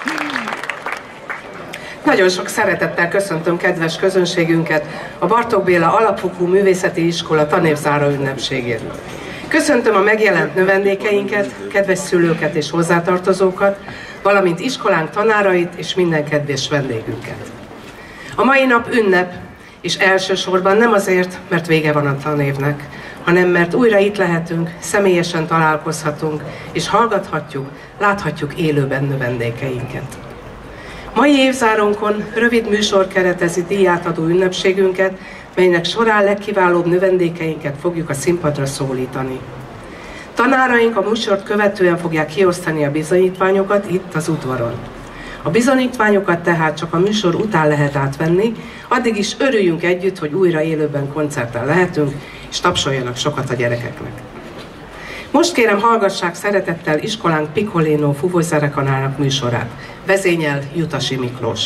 Nagyon sok szeretettel köszöntöm kedves közönségünket a Bartók Béla Alapfokú Művészeti Iskola tanévzáró ünnepségén. Köszöntöm a megjelent növendékeinket, kedves szülőket és hozzátartozókat, valamint iskolánk tanárait és minden kedves vendégünket. A mai nap ünnep, és elsősorban nem azért, mert vége van a tanévnek, hanem mert újra itt lehetünk, személyesen találkozhatunk, és hallgathatjuk, láthatjuk élőben növendékeinket. Mai évzárónkon rövid műsor keretezi díjátadó ünnepségünket, melynek során legkiválóbb növendékeinket fogjuk a színpadra szólítani. Tanáraink a műsort követően fogják kiosztani a bizonyítványokat itt az udvaron. A bizonyítványokat tehát csak a műsor után lehet átvenni, addig is örüljünk együtt, hogy újra élőben koncerten lehetünk, és tapsoljanak sokat a gyerekeknek. Most kérem, hallgassák szeretettel iskolánk Piccolino fuvoszzenekarának műsorát. Vezényel Jutasi Miklós.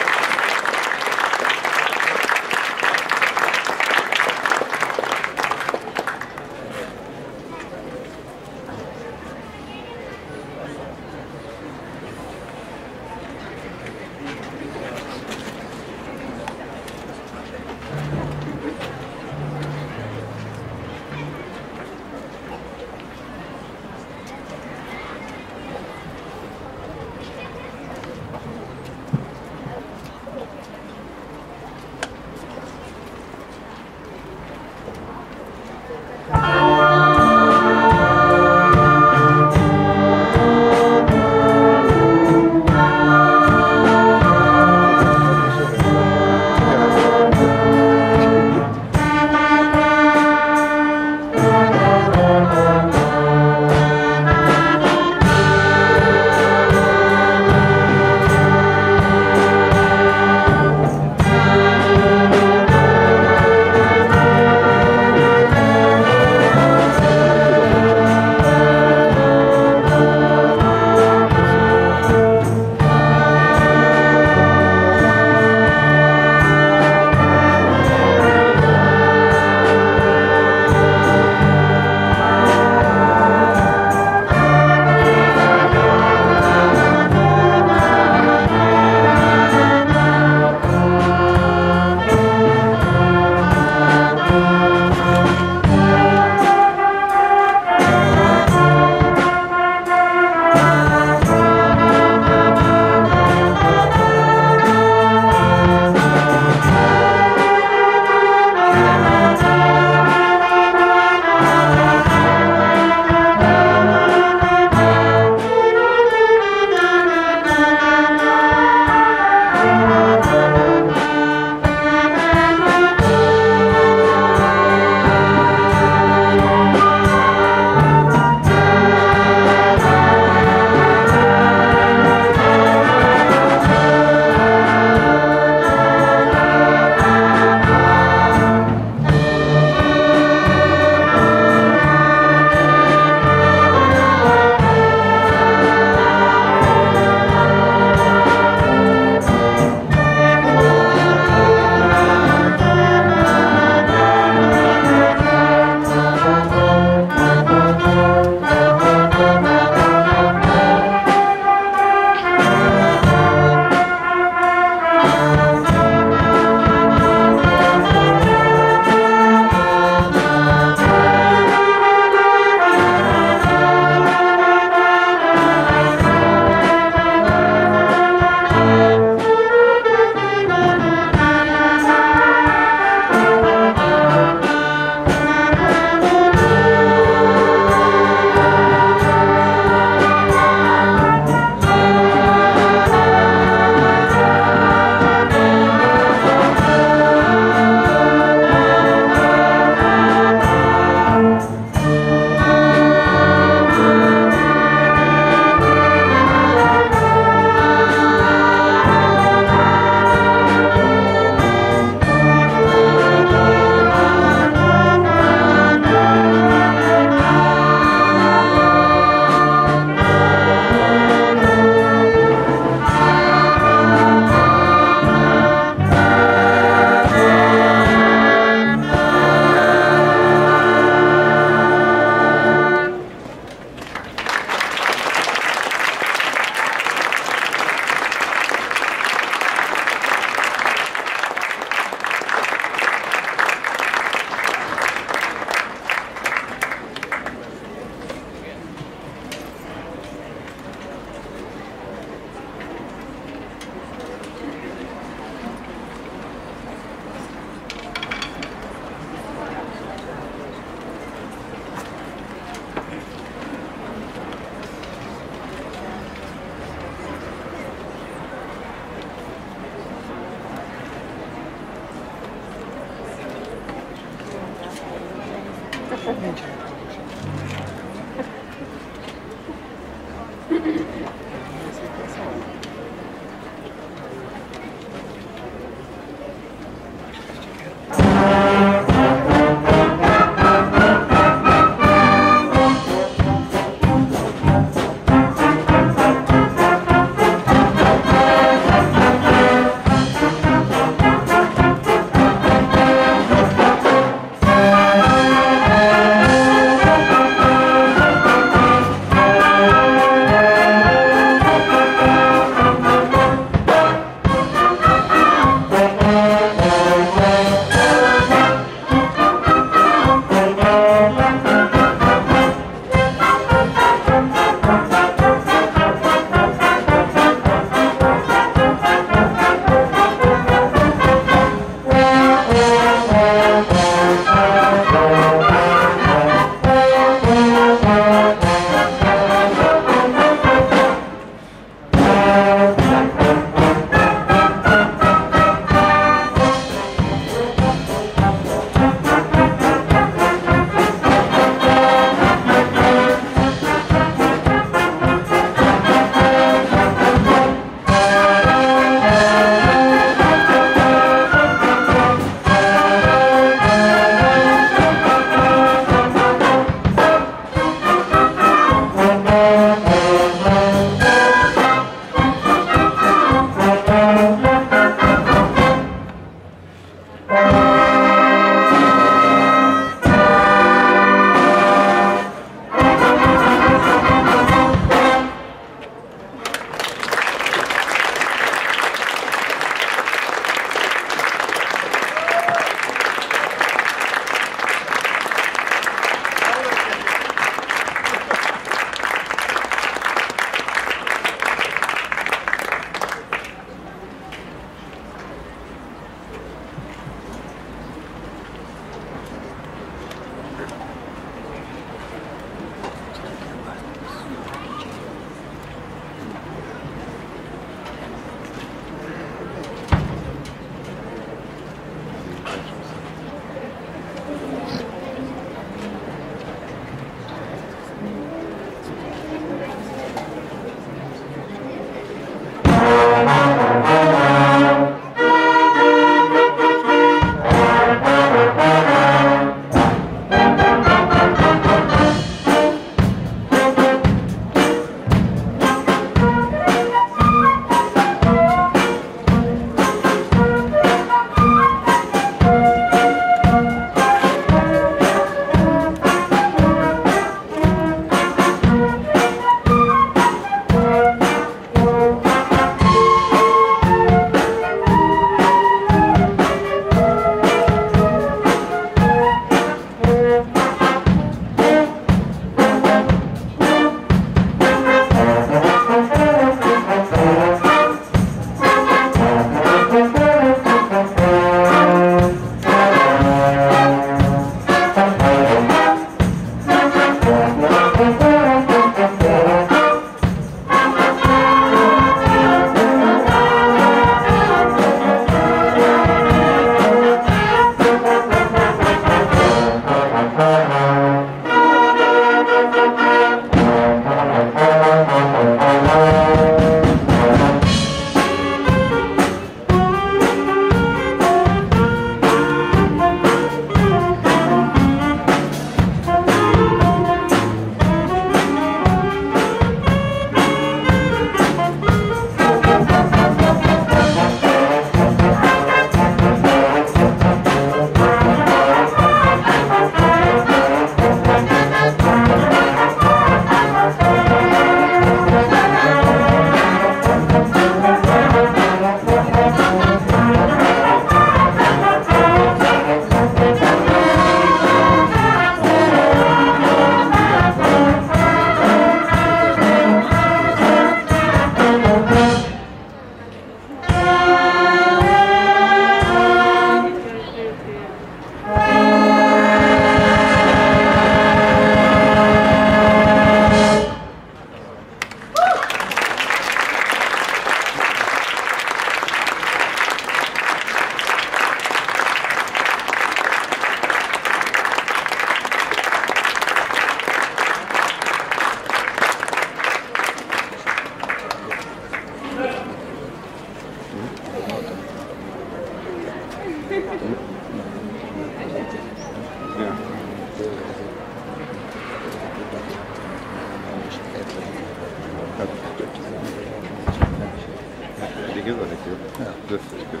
kul. Ja. Riktigt kul.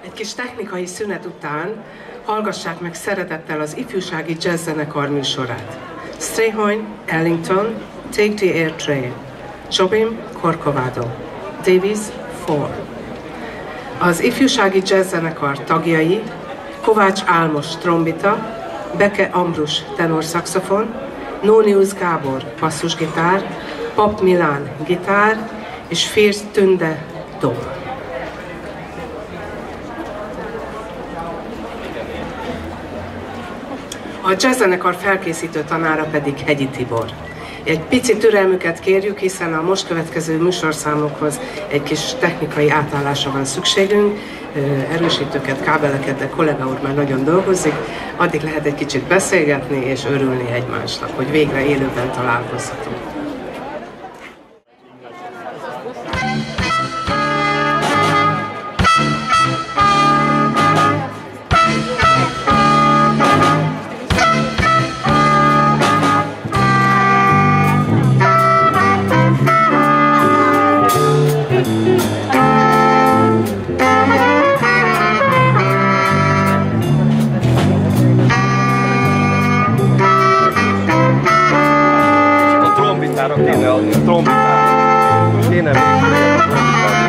Egy kis technikai szünet után hallgassák meg szeretettel az ifjúsági jazzzenekar műsorát. Strayhorn, Ellington, Take the Air Train, Jobim, Corcovado, Davis, Four. Az ifjúsági jazzzenekar tagjai Kovács Álmos trombita, Beke Ambrus tenorszaxofon, Nónius Gábor basszusgitár, Pap Milán gitár és Fierce Tünde dob. A jazzzenekar felkészítő tanára pedig Hegyi Tibor. Egy pici türelmüket kérjük, hiszen a most következő műsorszámokhoz egy kis technikai átállásra van szükségünk, erősítőket, kábeleket, de kollega úr már nagyon dolgozik, addig lehet egy kicsit beszélgetni és örülni egymásnak, hogy végre élőben találkozhatunk. Kéne adni a trombitára. Kéne még a trombitára.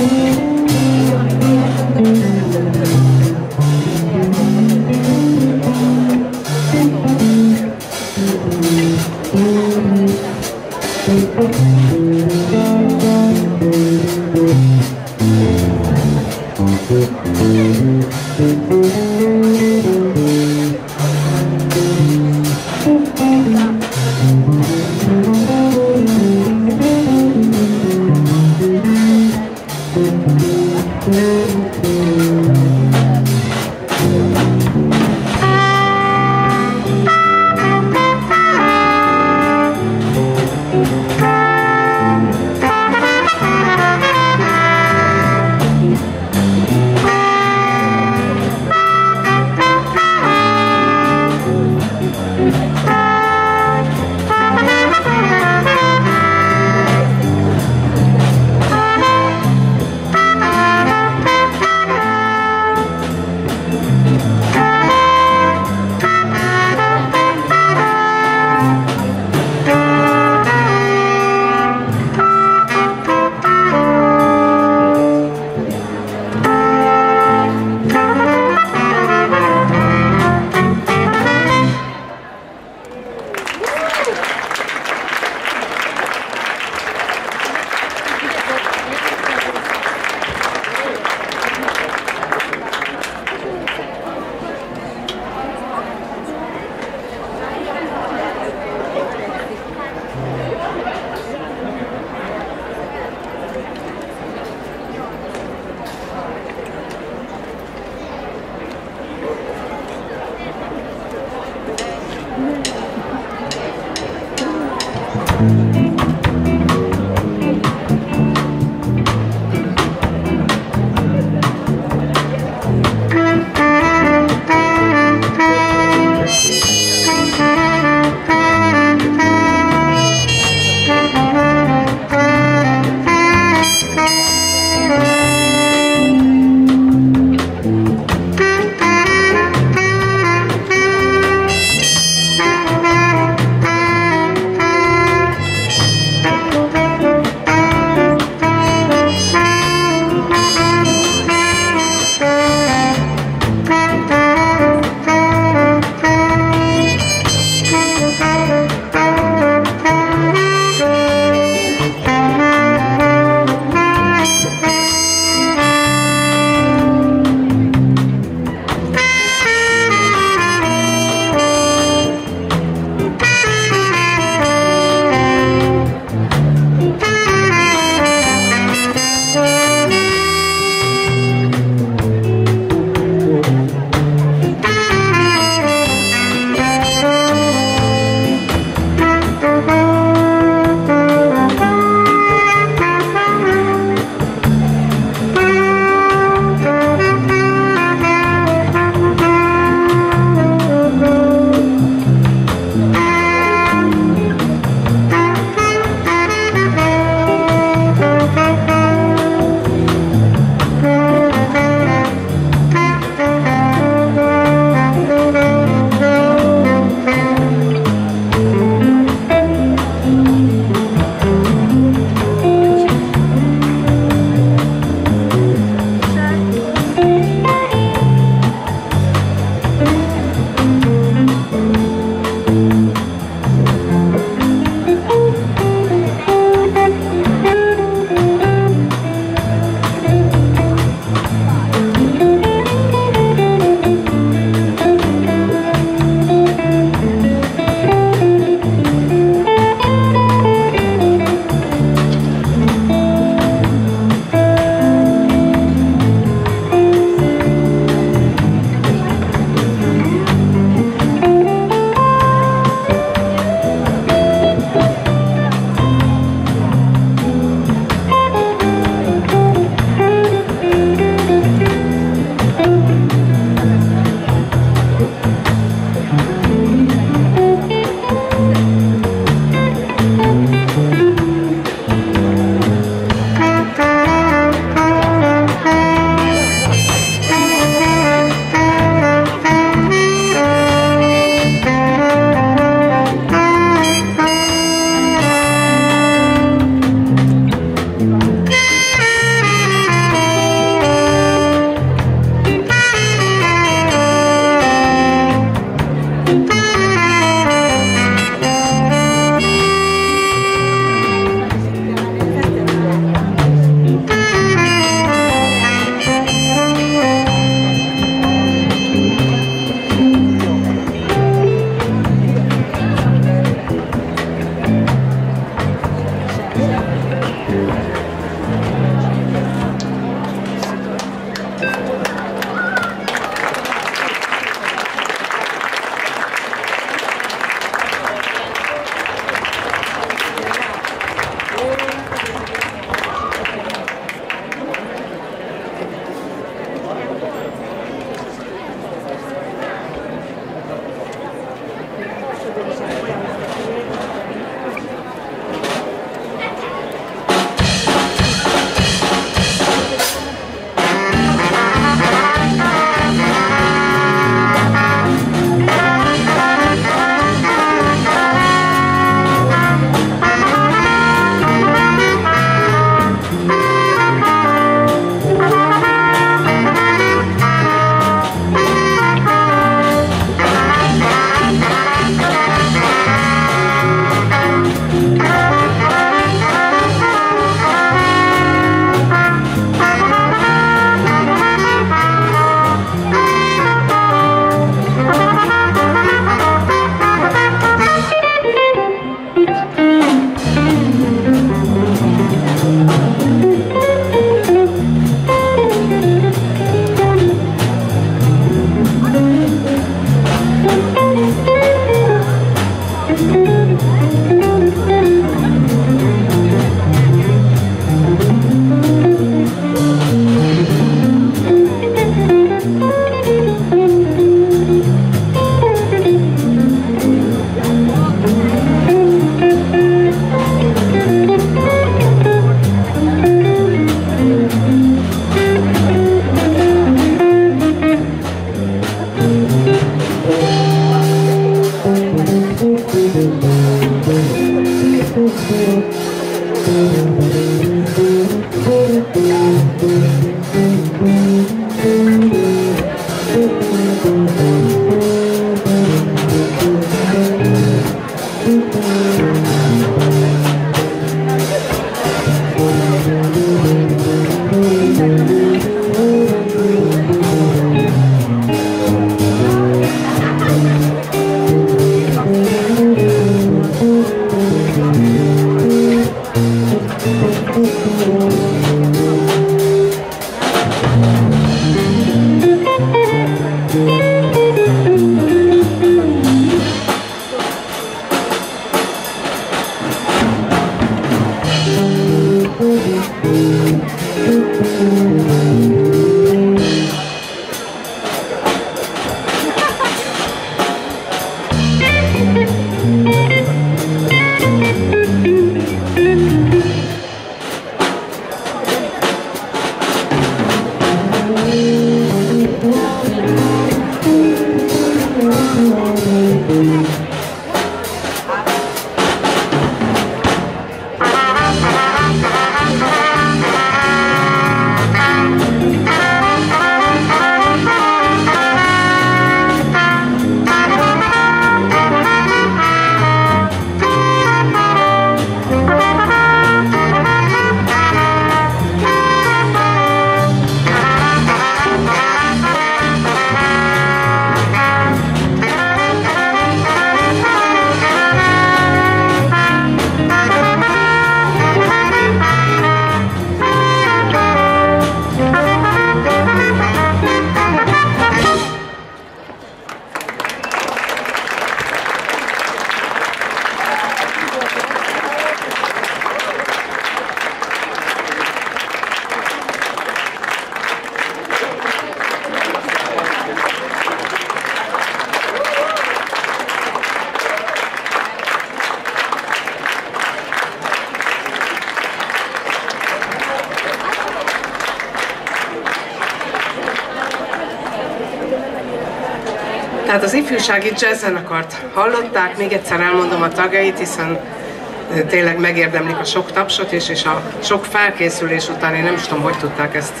Tehát az ifjúsági jazz zenekart hallották, még egyszer elmondom a tagjait, hiszen tényleg megérdemlik a sok tapsot és a sok felkészülés után, én nem is tudom, hogy tudták ezt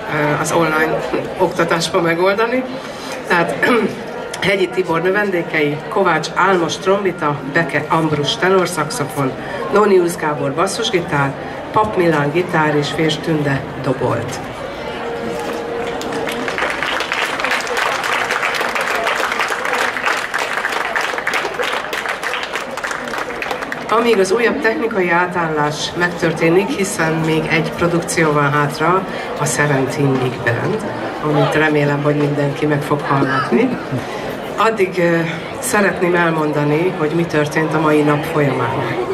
az online oktatásban megoldani. Tehát Hegyi Tibor növendékei, Kovács Álmos trombita, Beke Ambrus tenorszaxofon, Nonius Gábor basszusgitár, Pap Milán gitár és Fés Tünde dobolt. Amíg az újabb technikai átállás megtörténik, hiszen még egy produkció van hátra, a Seventeen Big Band, amit remélem, hogy mindenki meg fog hallgatni. Addig szeretném elmondani, hogy mi történt a mai nap folyamán.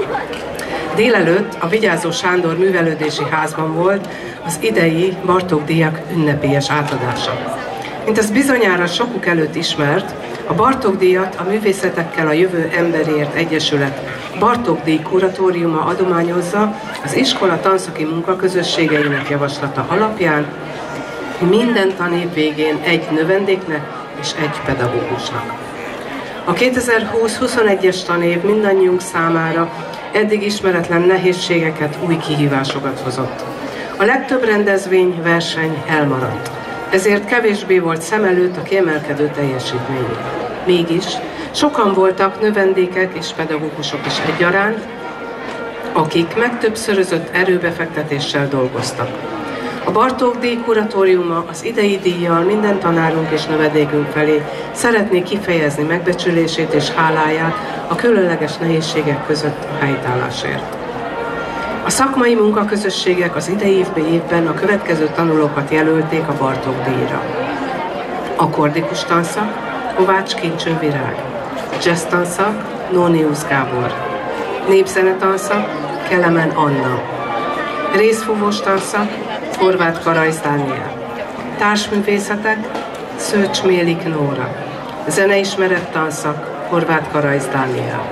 Délelőtt a Vigyázó Sándor Művelődési Házban volt az idei Bartók-díjak ünnepélyes átadása. Mint ez bizonyára sokuk előtt ismert, a Bartók-díjat a Művészetekkel a Jövő Emberéért Egyesület Bartók-díj kuratóriuma adományozza az iskola tanszaki munkaközösségeinek javaslata alapján minden tanév végén egy növendéknek és egy pedagógusnak. A 2020-21-es tanév mindannyiunk számára eddig ismeretlen nehézségeket, új kihívásokat hozott. A legtöbb rendezvény, verseny elmaradt. Ezért kevésbé volt szem előtt a kiemelkedő teljesítmény. Mégis sokan voltak növendékek és pedagógusok is egyaránt, akik megtöbbszörözött erőbefektetéssel dolgoztak. A Bartók-díj kuratóriuma az idei díjjal minden tanárunk és növendékünk felé szeretné kifejezni megbecsülését és háláját a különleges nehézségek között a helytállásért. A szakmai munkaközösségek az idei évben a következő tanulókat jelölték a Bartók-díjra. Akkordikus tanszak, Kovács Kincső Virág. Jazz tanszak, Nonius Gábor. Népzenetanszak, Kelemen Anna. Részfúvós tanszak, Horváth Karajsz Dániel. Társművészetek, Szőcs Mélik Nóra. Zeneismeret tanszak, Horváth Karajsz Dániel.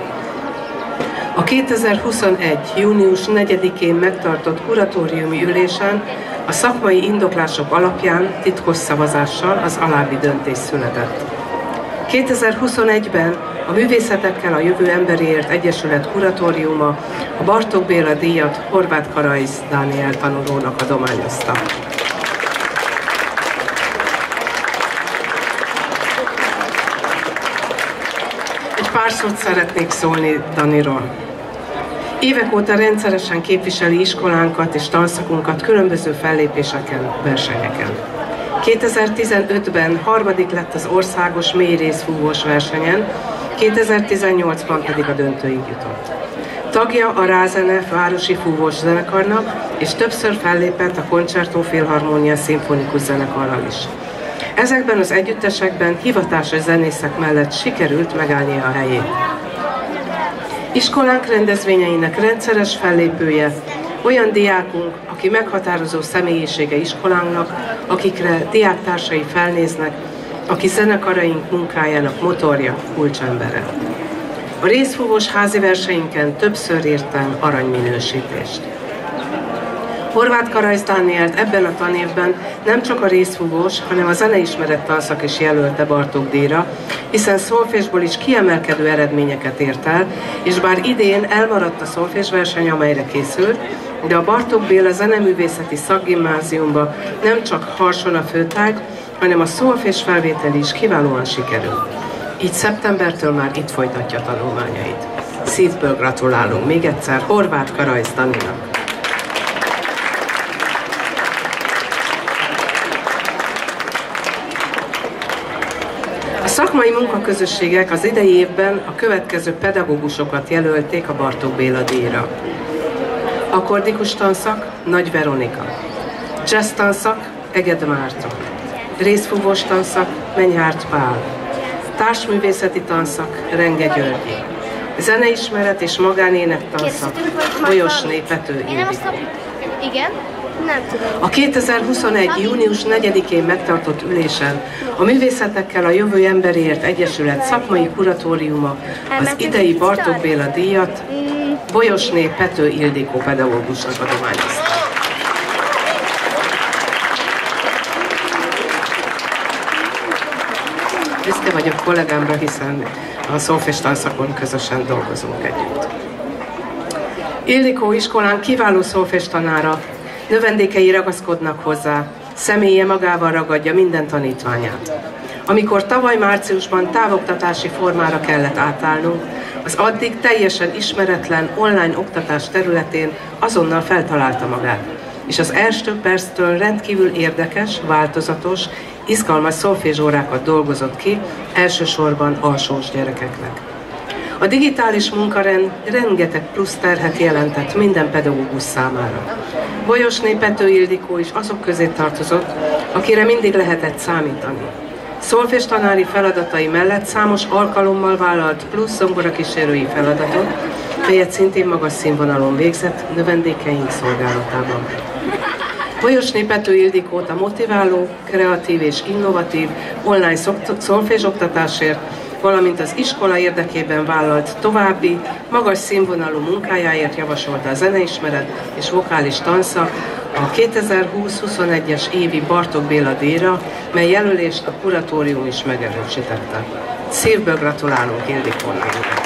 A 2021. június 4-én megtartott kuratóriumi ülésen a szakmai indoklások alapján titkos szavazással az alábbi döntés született. 2021-ben a Művészetekkel a Jövő Emberéért Egyesület kuratóriuma a Bartók Béla díjat Horváth Karaisz Dániel tanulónak adományozta. Egy pár szót szeretnék szólni Daniról. Évek óta rendszeresen képviseli iskolánkat és tanszakunkat különböző fellépéseken, versenyeken. 2015-ben harmadik lett az országos mélyrészfúvós versenyen, 2018-ban pedig a döntőig jutott. Tagja a Rázene városi fúvós zenekarnak, és többször fellépett a Concerto Filharmonia szimfonikus zenekarral is. Ezekben az együttesekben hivatásos zenészek mellett sikerült megállnia a helyét. Iskolánk rendezvényeinek rendszeres fellépője, olyan diákunk, aki meghatározó személyisége iskolánknak, akikre diáktársai felnéznek, aki zenekaraink munkájának motorja, kulcsembere. A részfúvós házi versenyinken többször értem aranyminősítést. Horváth Karaisz Dánielt ebben a tanévben nem csak a részfúvós, hanem a zeneismeret tanszak is jelölte Bartók díjra, hiszen szolfésból is kiemelkedő eredményeket ért el, és bár idén elmaradt a szolfésverseny, amelyre készült, de a Bartók Béla Zeneművészeti Szakgimnáziumba nem csak Harson a főtárgy, hanem a szolfés felvétel is kiválóan sikerül. Így szeptembertől már itt folytatja tanulmányait. Szívből gratulálunk még egyszer Horváth Karaisz Daninak. A szakmai munkaközösségek az idei évben a következő pedagógusokat jelölték a Bartók Béla díjra. Akkordikus tanszak Nagy Veronika, jazz tanszak Eged Márton, részfúvós tanszak Menyhárt Pál, társművészeti tanszak Renge Györgyi, zeneismeret és magánének tanszak Bolyosné Pető Ildikó. Igen? Nem tudom. A 2021. június 4-én megtartott ülésen a Művészetekkel a Jövő Emberéért Egyesület szakmai kuratóriuma az idei Bartók Béla díjat Bolyosné Pető Ildikó pedagógusnak adományozta. Büszke vagyok kollégámra, hiszen a szolfés tanszakon közösen dolgozunk együtt. Ildikó iskolán kiváló szolfés tanára, növendékei ragaszkodnak hozzá, személye magával ragadja minden tanítványát. Amikor tavaly márciusban távoktatási formára kellett átállnunk, az addig teljesen ismeretlen online oktatás területén azonnal feltalálta magát, és az első perctől rendkívül érdekes, változatos, izgalmas szolfésórákat dolgozott ki, elsősorban alsós gyerekeknek. A digitális munkarend rengeteg plusz terhet jelentett minden pedagógus számára. Bolyosné Pető Ildikó is azok közé tartozott, akire mindig lehetett számítani. Szolfés tanári feladatai mellett számos alkalommal vállalt plusz zongorakísérői feladatot, melyet szintén magas színvonalon végzett növendékeink szolgálatában. Bolyosné Pető Ildikót a motiváló, kreatív és innovatív online szolfésoktatásért, valamint az iskola érdekében vállalt további, magas színvonalú munkájáért javasolta a zeneismeret és vokális tanszak a 2020-21-es évi Bartók Béla díjra, mely jelölést a kuratórium is megerősítette. Szívből gratulálunk Ildikónak!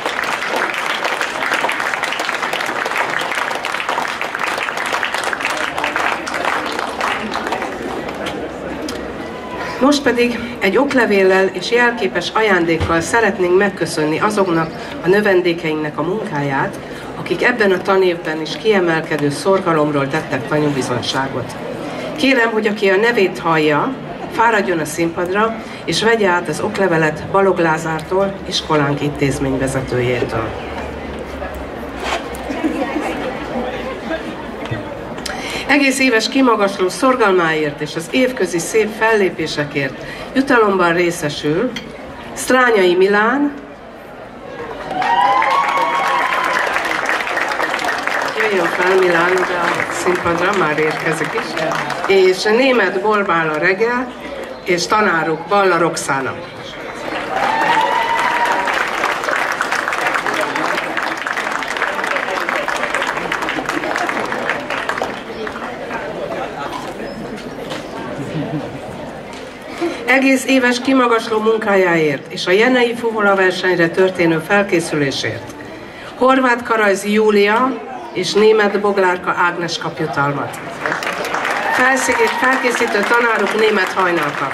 Most pedig egy oklevéllel és jelképes ajándékkal szeretnénk megköszönni azoknak a növendékeinknek a munkáját, akik ebben a tanévben is kiemelkedő szorgalomról tettek tanúbizonyságot. Kérem, hogy aki a nevét hallja, fáradjon a színpadra, és vegye át az oklevelet Balog Lázártól, iskolánk intézményvezetőjétől. Egész éves kimagasló szorgalmáért és az évközi szép fellépésekért jutalomban részesül Strányai Milán, jöjjön fel Milán a színpadra, már érkezik is, és Németh Borbála Regel, és tanáruk Balla Roxana. Egész éves kimagasló munkájáért és a Jenei Fuvola versenyre történő felkészülésért Horváth Karajzi Júlia és Németh Boglárka Ágnes kap jutalmat. Felkészítő tanáruk Németh Hajnalka.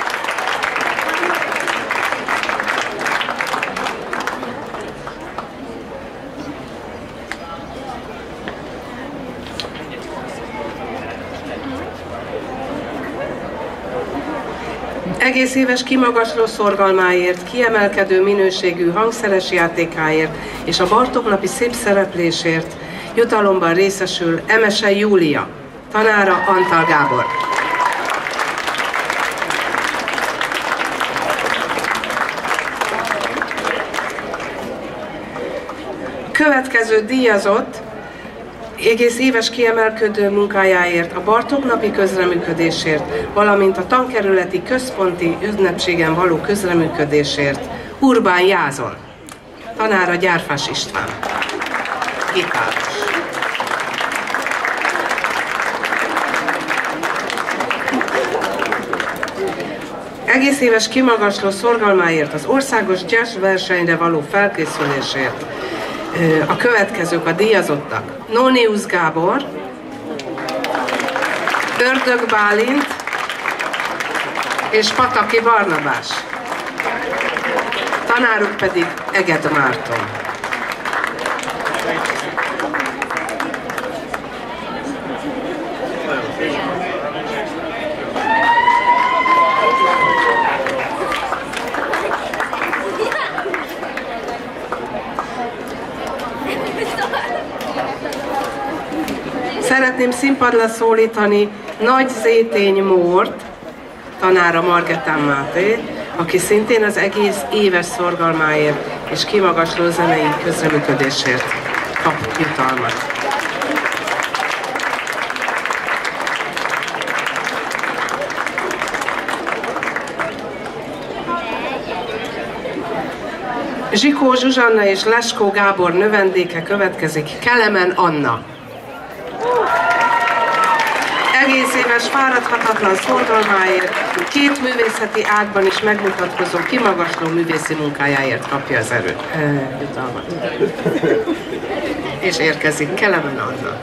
Egész éves kimagasló szorgalmáért, kiemelkedő minőségű hangszeres játékáért és a Bartók-napi szép szereplésért jutalomban részesül Emese Júlia, tanára Antal Gábor. Következő díjazott egész éves kiemelkedő munkájáért, a Bartók-napi közreműködésért, valamint a tankerületi központi ünnepségen való közreműködésért Urbán Jázon, tanára Gyárfás István, gitáros. Egész éves kimagasló szorgalmáért, az országos jazz versenyre való felkészülésért a következők a díjazottak: Nóniusz Gábor, Ördög Bálint és Pataki Barnabás. Tanáruk pedig Eged Márton. Szeretném színpadra szólítani Nagy Zétény Mórt, tanára Margetán Máté, aki szintén az egész éves szorgalmáért és kimagasló zenei közreműködésért kap jutalmat. Zsikó Zsuzsanna és Leskó Gábor növendéke következik, Kelemen Anna. Egész éves fáradhatatlan szorgalmáért, két művészeti ágban is megmutatkozó kimagasló művészi munkájáért kapja az jutalmat. És érkezik Kelemen Anna.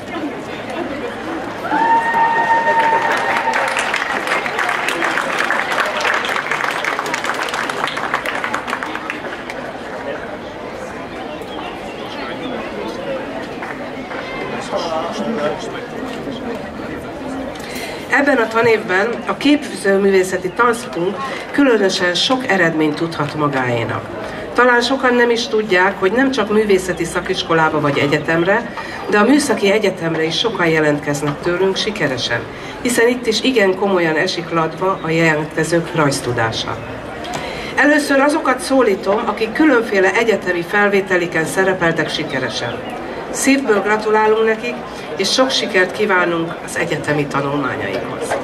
Ebben a tanévben a képzőművészeti tanszakunk különösen sok eredményt tudhat magáénak. Talán sokan nem is tudják, hogy nem csak művészeti szakiskolába vagy egyetemre, de a műszaki egyetemre is sokan jelentkeznek tőlünk sikeresen, hiszen itt is igen komolyan esik latba a jelentkezők rajztudása. Először azokat szólítom, akik különféle egyetemi felvételiken szerepeltek sikeresen. Szívből gratulálunk nekik, és sok sikert kívánunk az egyetemi tanulmányaikhoz.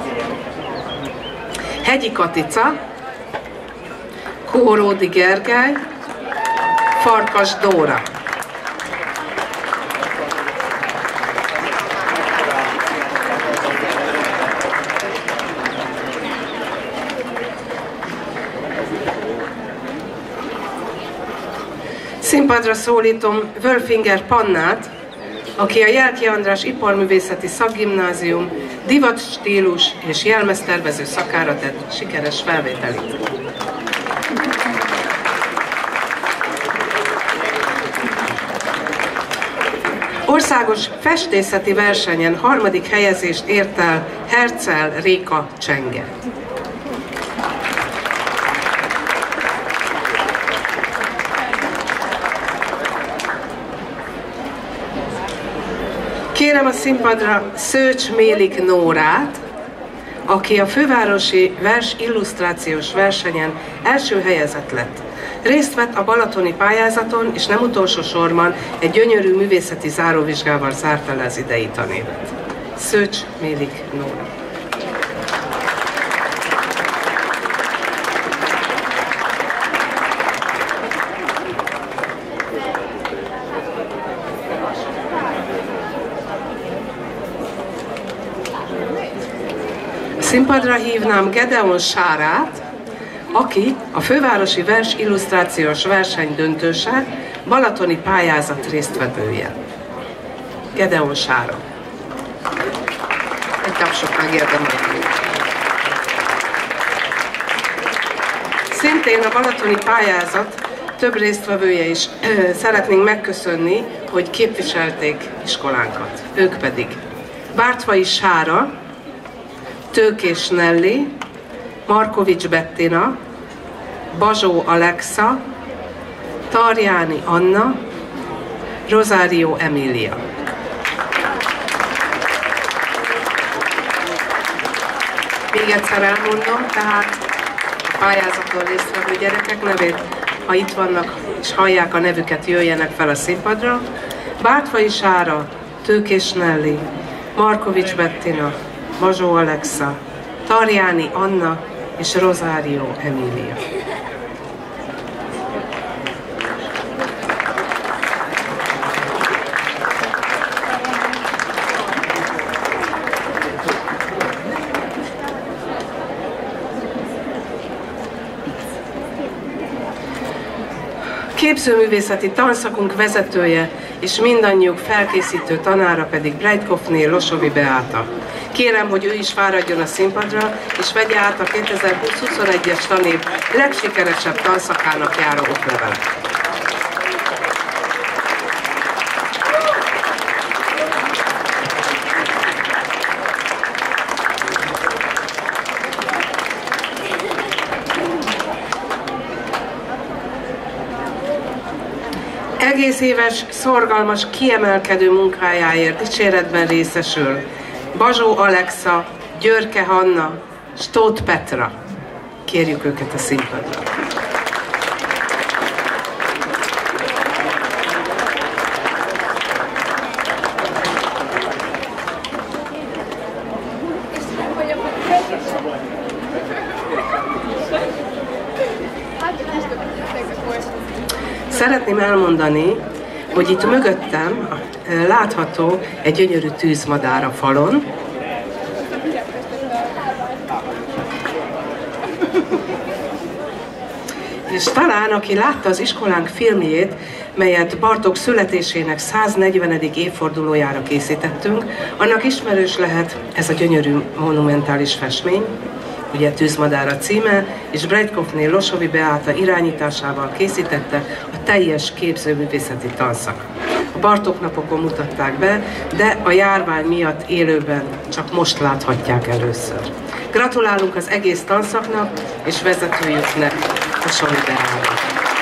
Hegyi Katica, Kóródi Gergely, Farkas Dóra. Színpadra szólítom Wölfinger Pannát, aki a Jelki András Iparművészeti Szakgimnázium divatstílus és jelmeztervező szakára tett sikeres felvételit. Országos festészeti versenyen 3. helyezést ért el Hercel Réka Csenge. Kérem a színpadra Szőcs Mélik Nórát, aki a fővárosi illusztrációs versenyen első helyezett lett. Részt vett a balatoni pályázaton, és nem utolsó sorban egy gyönyörű művészeti záróvizsgával zárta le az idei tanévet. Szőcs Mélik Nóra. Színpadra hívnám Gedeon Sárát, aki a fővárosi vers illusztrációs verseny döntőse, balatoni pályázat résztvevője. Gedeon Sára. Egy tapsot megérdemelni. Szintén a balatoni pályázat több résztvevője is szeretnénk megköszönni, hogy képviselték iskolánkat. Ők pedig Bártfai Sára, Tőkés Nelli, Markovics Bettina, Bazsó Alexa, Tarjáni Anna, Rosario Emília. Még egyszer elmondom, tehát a pályázaton résztvevő gyerekek nevét, ha itt vannak és hallják a nevüket, jöjjenek fel a színpadra. Bártfai Sára, Tőkés Nelli, Markovics Bettina, Bazsó Alexa, Tarjáni Anna és Rosario Emília. Képzőművészeti tanszakunk vezetője és mindannyiuk felkészítő tanára pedig Brejtkofné Losovi Beáta. Kérem, hogy ő is fáradjon a színpadra, és vegye át a 2020-21-es tanév legsikeresebb tanszakának járó oklevelet. Egész éves, szorgalmas, kiemelkedő munkájáért dicséretben részesül Bazsó Alexa, Györke Hanna, Stóth Petra. Kérjük őket a színpadra. Szeretném elmondani, hogy itt mögöttem látható egy gyönyörű tűzmadár a falon. És talán, aki látta az iskolánk filmjét, melyet Bartók születésének 140. évfordulójára készítettünk, annak ismerős lehet ez a gyönyörű monumentális festmény, ugye Tűzmadár a címe, és Brejtkofné Losovi Beáta irányításával készítette a teljes képzőművészeti tanszak. A Bartók napokon mutatták be, de a járvány miatt élőben csak most láthatják először. Gratulálunk az egész tanszaknak és vezetőjüknek, Losovi Beáta.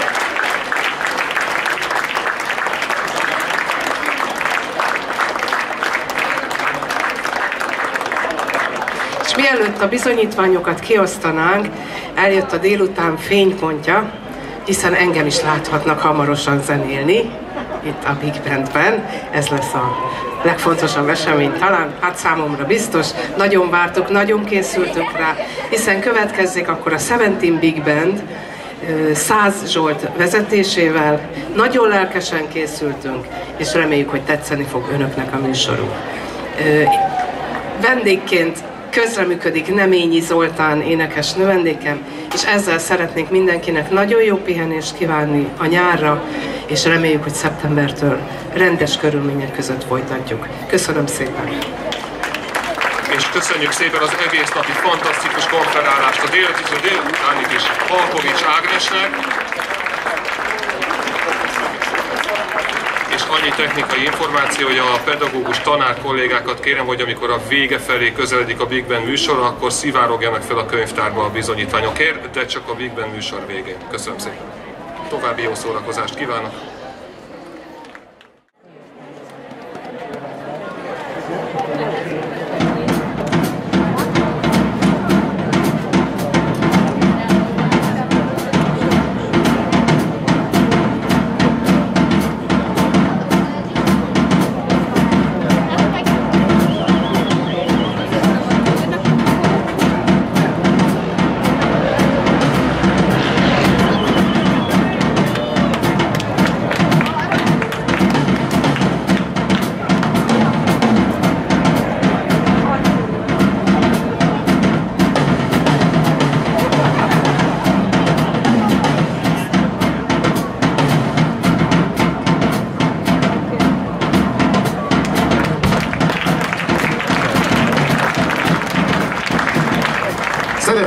Mielőtt a bizonyítványokat kiosztanánk, eljött a délután fénypontja, hiszen engem is láthatnak hamarosan zenélni, itt a Big Bandben. Ez lesz a legfontosabb esemény talán, hát számomra biztos. Nagyon vártuk, nagyon készültünk rá, hiszen következzék akkor a 17 Big Band, Száz Zsolt vezetésével. Nagyon lelkesen készültünk, és reméljük, hogy tetszeni fog önöknek a műsorunk. Vendégként közreműködik Neményi Zoltán énekes növendékem, és ezzel szeretnék mindenkinek nagyon jó pihenést kívánni a nyárra, és reméljük, hogy szeptembertől rendes körülmények között folytatjuk. Köszönöm szépen! És köszönjük szépen az egész napi fantasztikus konferálást a délutánig is Halkovics Ágnesnek. És annyi technikai információ, hogy a pedagógus tanár kollégákat kérem, hogy amikor a vége felé közeledik a Big Band műsor, akkor szivárogjanak fel a könyvtárba a bizonyítványokért, de csak a Big Band műsor végén. Köszönöm szépen! További jó szórakozást kívánok!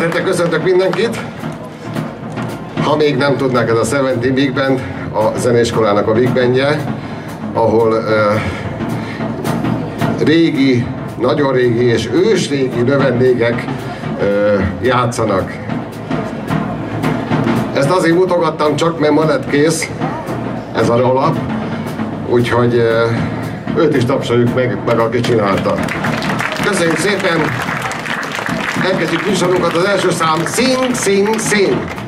Szeretettel köszöntök mindenkit! Ha még nem tudnák, ez a 70 Big Band, a zeneiskolának a Big Bandje, ahol régi, nagyon régi és ősrégi növendégek játszanak. Ezt azért mutogattam csak, mert ma lett kész ez a roll-up, úgyhogy őt is tapsoljuk meg aki csinálta. Köszönjük szépen! Elkezdjük műsorunkat, az első szám Sing, Sing, Sing!